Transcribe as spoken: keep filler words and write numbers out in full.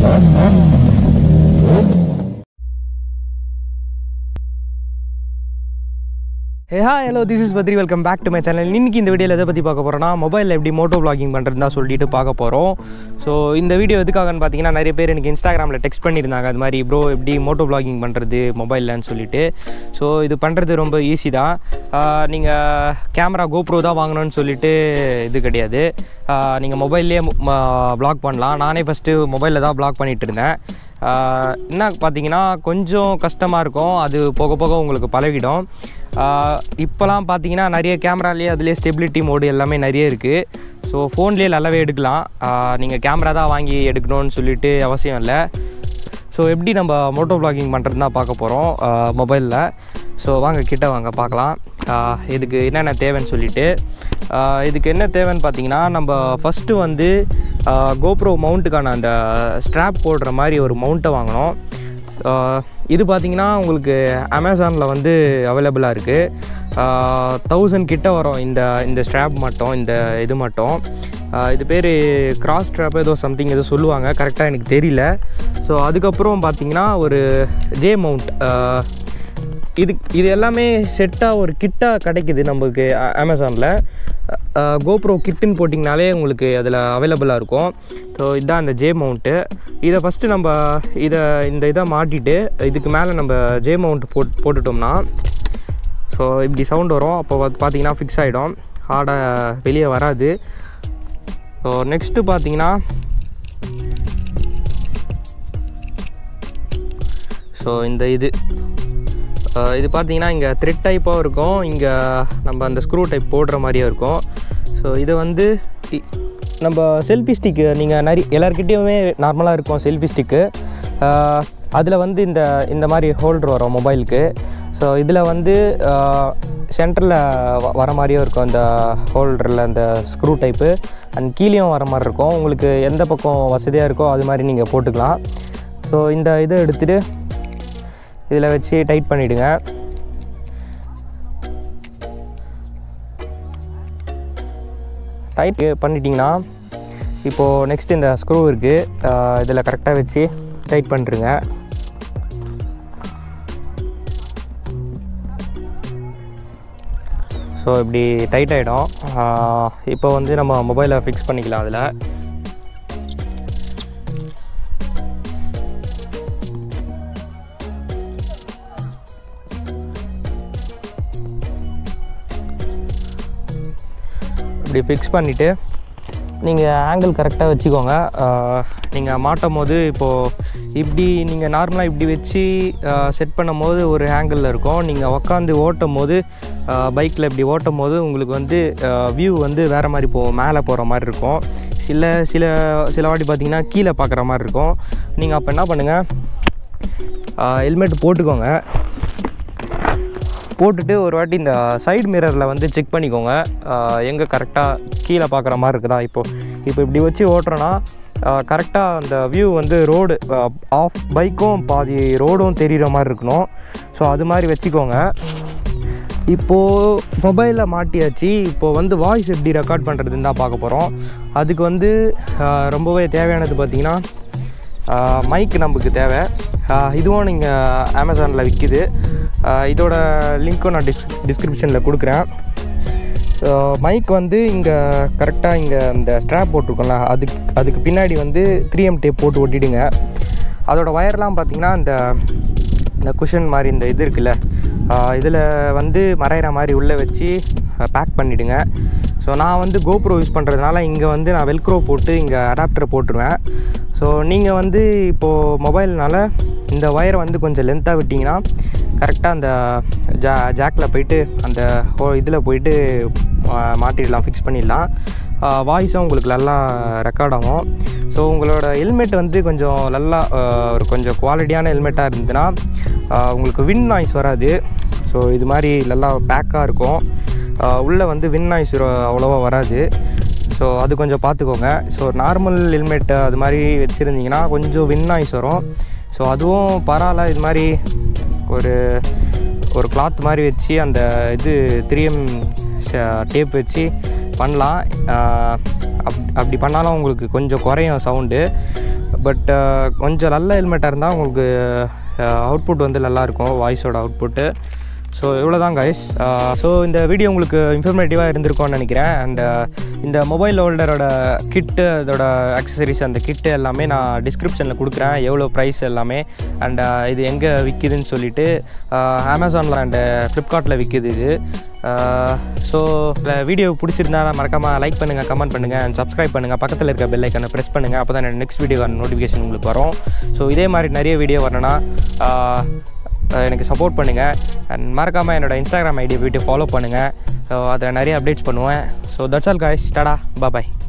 Hey hi hello, this is Badri. Welcome back to my channel. இன்னைக்கு இந்த வீடியோல எதை பத்தி பார்க்க போறோம்னா மொபைல்ல எப்படி மோட்டோ vlogging பண்றதுன்னு தான் சொல்லிட்டு பார்க்க போறோம். ஸோ இந்த வீடியோ எதுக்காகன்னு பார்த்தீங்கன்னா நிறைய பேர் எனக்கு இன்ஸ்டாகிராமில் டெக்ஸ்ட் பண்ணியிருந்தாங்க அது மாதிரி ப்ரோ எப்படி மோட்டோ vlogging பண்ணுறது மொபைல்லன்னு சொல்லிட்டு. ஸோ இது பண்ணுறது ரொம்ப ஈஸி தான். நீங்கள் கேமரா கோப்ரோ தான் வாங்கணும்னு சொல்லிட்டு இது கிடையாது. நீங்கள் மொபைல்லேயே vlog பண்ணலாம். நானே ஃபஸ்ட்டு மொபைலில் தான் vlog பண்ணிகிட்டு இருந்தேன். என்ன பார்த்தீங்கன்னா கொஞ்சம் கஷ்டமாக இருக்கும், அது போக போக உங்களுக்கு பழகிடும். இப்போலாம் பார்த்தீங்கன்னா நிறைய கேமராலேயே அதுலேயே ஸ்டெபிலிட்டி மோடு எல்லாமே நிறைய இருக்குது. ஸோ ஃபோன்லேயே நல்லாவே எடுக்கலாம். நீங்கள் கேமரா தான் வாங்கி எடுக்கணும்னு சொல்லிட்டு அவசியம் இல்லை. ஸோ எப்படி நம்ம மோட்டோ vlogging பண்ணுறது தான் பார்க்க போகிறோம் மொபைலில். ஸோ வாங்க கிட்ட வாங்க பார்க்கலாம் இதுக்கு என்னென்ன தேவைன்னு சொல்லிவிட்டு. இதுக்கு என்ன தேவைன்னு பார்த்தீங்கன்னா நம்ம ஃபஸ்ட்டு வந்து கோப்ரோ மவுண்ட்டுக்கான அந்த ஸ்ட்ராப் போடுற மாதிரி ஒரு மவுண்ட்டை வாங்கணும். இது பார்த்திங்கன்னா உங்களுக்கு அமேசானில் வந்து அவைலபிளாக இருக்குது. தௌசண்ட் கிட்ட வரும் இந்த இந்த ஸ்ட்ராப் மட்டும், இந்த இது மட்டும். இது பேர் கிராஸ் ஸ்ட்ராப் ஏதோ சம்திங் ஏதோ சொல்லுவாங்க, கரெக்டாக எனக்கு தெரியல. ஸோ அதுக்கப்புறம் பார்த்திங்கன்னா ஒரு ஜே மவுண்ட், இது இது எல்லாமே செட்டாக ஒரு கிட்டாக கிடைக்குது நம்மளுக்கு அமேசானில். கோப்ரோ கிட்டுன்னு போட்டிங்கனாலே உங்களுக்கு அதில் அவைலபிளாக இருக்கும். ஸோ இதுதான் அந்த ஜே மவுண்ட்டு. இதை ஃபஸ்ட்டு நம்ம இதை இந்த இதை மாட்டிட்டு இதுக்கு மேலே நம்ம ஜே மவுண்ட் போட் போட்டுட்டோம்னா ஸோ இப்படி சவுண்ட் வரும். அப்போ பார்த்திங்கன்னா ஃபிக்ஸ் ஆகிடும், ஹார்டாக வெளியே வராது. ஸோ நெக்ஸ்ட்டு பார்த்திங்கன்னா ஸோ இந்த இது இது பார்த்தீங்கன்னா இங்கே த்ரெட் டைப்பாக இருக்கும், இங்கே நம்ம அந்த ஸ்க்ரூ டைப் போடுற மாதிரியே இருக்கும். ஸோ இது வந்து நம்ம செல்ஃபி ஸ்டிக்கு, நீங்கள் நிறைய எல்லாருக்கிட்டேயுமே நார்மலாக இருக்கும் செல்ஃபி ஸ்டிக்கு. அதில் வந்து இந்த இந்த மாதிரி ஹோல்டர் வரும் மொபைலுக்கு. ஸோ இதில் வந்து சென்டரில் வர மாதிரியும் இருக்கும் அந்த ஹோல்டரில் அந்த ஸ்க்ரூ டைப்பு, அண்ட் கீழேயும் வர மாதிரி இருக்கும். உங்களுக்கு எந்த பக்கம் வசதியாக இருக்கோ அது மாதிரி நீங்கள் போட்டுக்கலாம். ஸோ இந்த இதை எடுத்துகிட்டு இதில் வச்சு டைட் பண்ணிவிடுங்க. டைட் பண்ணிட்டீங்கன்னா இப்போது நெக்ஸ்ட் இந்த ஸ்க்ரூ இருக்குது, இதில் கரெக்டாக வச்சு டைட் பண்ணிடுங்க. ஸோ இப்படி டைட் ஆகிடும். இப்போ வந்து நம்ம மொபைலை ஃபிக்ஸ் பண்ணிக்கலாம். அதில் இப்படி ஃபிக்ஸ் பண்ணிவிட்டு நீங்கள் ஆங்கிள் கரெக்டாக வச்சுக்கோங்க. நீங்கள் மாட்டும் போது இப்போது இப்படி நீங்கள் நார்மலாக இப்படி வச்சு செட் பண்ணும் போது ஒரு ஆங்கிளில் இருக்கும். நீங்கள் உக்காந்து ஓட்டும் போது பைக்கில் இப்படி ஓட்டும் போது உங்களுக்கு வந்து வியூ வந்து வேறு மாதிரி போகும், மேலே போகிற மாதிரி இருக்கும். சில சில சில வாட்டி பார்த்திங்கன்னா கீழே பார்க்குற மாதிரி இருக்கும். நீங்கள் அப்போ என்ன பண்ணுங்கள், ஹெல்மெட் போட்டுக்கோங்க. போட்டுட்டு ஒரு வாட்டி இந்த சைடு மிரரில் வந்து செக் பண்ணிக்கோங்க எங்கே கரெக்டாக கீழே பார்க்குற மாதிரி இருக்குதா. இப்போது இப்போ இப்படி வச்சு ஓட்டுறோன்னா கரெக்டாக அந்த வியூ வந்து ரோடு ஆஃப் பைக்கும் பாதி ரோடும் தெரிகிற மாதிரி இருக்கணும். ஸோ அது மாதிரி வச்சுக்கோங்க. இப்போது மொபைலில் மாட்டியாச்சு. இப்போது வந்து வாய்ஸ் எப்படி ரெக்கார்ட் பண்ணுறதுன்னு தான் பார்க்க போகிறோம். அதுக்கு வந்து ரொம்பவே தேவையானது பார்த்திங்கன்னா மைக் நமக்கு தேவை. இதுவும் நீங்கள் அமேசானில் விற்கிது. இதோட லிங்க்கும் நான் டிஸ் டிஸ்கிரிப்ஷனில் கொடுக்குறேன். ஸோ மைக் வந்து இங்கே கரெக்டாக இங்கே இந்த ஸ்ட்ராப் போட்டிருக்கோம்ல, அதுக்கு அதுக்கு பின்னாடி வந்து த்ரீ எம் டேப் போட்டு ஒட்டிடுங்க. அதோட ஒயர்லாம் பார்த்திங்கன்னா இந்த இந்த குஷன் மாதிரி இந்த இது இருக்குல்ல, இதில் வந்து மறையிற மாதிரி உள்ளே வச்சு பேக் பண்ணிவிடுங்க. ஸோ நான் வந்து கோப்ரோ யூஸ் பண்ணுறதுனால இங்கே வந்து நான் வெல்க்ரோ போட்டு இங்கே அடாப்டர் போட்டுருவேன். ஸோ நீங்கள் வந்து இப்போது மொபைல்னால் இந்த ஒயரை வந்து கொஞ்சம் லென்த்தாக விட்டிங்கன்னா கரெக்டாக அந்த ஜா ஜாக்கில் போய்ட்டு அந்த ஹோ இதில் போய்ட்டு மாட்டிடலாம், ஃபிக்ஸ் பண்ணிடலாம். வாய்ஸும் உங்களுக்கு நல்லா ரெக்கார்ட் ஆகும். ஸோ உங்களோட ஹெல்மெட் வந்து கொஞ்சம் நல்லா ஒரு கொஞ்சம் குவாலிட்டியான ஹெல்மெட்டாக இருந்ததுன்னா உங்களுக்கு வின் நாய்ஸ் வராது. ஸோ இது மாதிரி நல்லா பேக்காக இருக்கும், உள்ளே வந்து வின் நாய்ஸ் அவ்வளோவா வராது. ஸோ அது கொஞ்சம் பார்த்துக்கோங்க. ஸோ நார்மல் ஹெல்மெட் அது மாதிரி வச்சுருந்தீங்கன்னா கொஞ்சம் வின் நாய்ஸ் வரும். ஸோ அதுவும் பரவாயில்ல, இது மாதிரி ஒரு ஒரு கிளாத் மாதிரி வச்சு அந்த இது த்ரீ எம் டேப் வச்சு பண்ணலாம். அப் அப்படி பண்ணாலும் உங்களுக்கு கொஞ்சம் குறையும் சவுண்டு. பட் கொஞ்சம் நல்ல ஹெல்மெட்டாக இருந்தால் உங்களுக்கு அவுட்புட் வந்து நல்லாயிருக்கும், வாய்ஸோட அவுட்புட்டு. ஸோ இவ்வளோ தான் கைஸ். ஸோ இந்த வீடியோ உங்களுக்கு இன்ஃபர்மேட்டிவாக இருந்திருக்கும்னு நினைக்கிறேன். அண்ட் இந்த மொபைல் ஹோல்டரோட கிட்டு, அதோட ஆக்சசரிஸ், அந்த கிட்டு எல்லாமே நான் டிஸ்கிரிப்ஷனில் கொடுக்குறேன், எவ்வளோ ப்ரைஸ் எல்லாமே. அண்ட் இது எங்கே விற்கிதுன்னு சொல்லிவிட்டு அமேசானில் அண்டு ஃப்ளிப்கார்ட்டில் விற்கிது இது. ஸோ வீடியோ பிடிச்சிருந்தா மறக்காமல் லைக் பண்ணுங்கள், கமெண்ட் பண்ணுங்கள் அண்ட் சப்ஸ்கிரைப் பண்ணுங்கள். பக்கத்தில் இருக்க பெல் ஐக்கனை ப்ரெஸ் பண்ணுங்கள், அப்போ தான் நெக்ஸ்ட் வீடியோக்கான நோட்டிஃபிகேஷன் உங்களுக்கு வரும். ஸோ இதே மாதிரி நிறைய வீடியோ வரணும்னா எனக்கு சப்போர்ட் பண்ணுங்கள். அண்ட் மறக்காமல் என்னோடய இன்ஸ்டாகிராம் ஐடியை போய்ட்டு ஃபாலோ பண்ணுங்கள். ஸோ அதை நிறைய அப்டேட்ஸ் பண்ணுவேன். So that's all guys, tata, bye.